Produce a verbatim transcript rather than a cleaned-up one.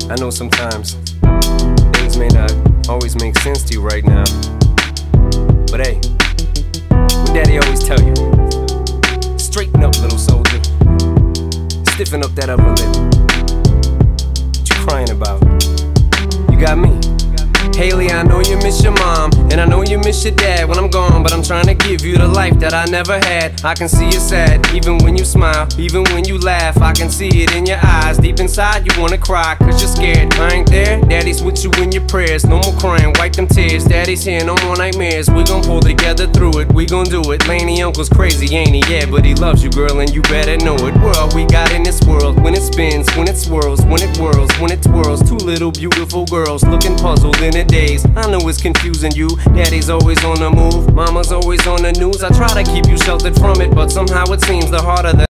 I know sometimes things may not always make sense to you right now, but hey, what Daddy always tell you: straighten up, little soldier. Stiffen up that upper lip. What you crying about? You got me. Haley, I know you miss your mom, and I know you miss your dad when I'm gone, but I'm trying to give you the life that I never had. I can see you sad, even when you smile, even when you laugh. I can see it in your eyes, deep inside you wanna cry, cause you're scared. I ain't there, Daddy's with you in your prayers. No more crying, wipe them tears. Daddy's here, no more nightmares. We gon' pull together through it, we gon' do it. Laney uncle's crazy, ain't he? Yeah, but he loves you, girl, and you better know it. We're all we got in this world. When it spins, when it swirls, when it whirls, when it twirls. Two little beautiful girls looking puzzled in it days. I know it's confusing you. Daddy's always on the move, mama's always on the news. I try to keep you sheltered from it, but somehow it seems the harder that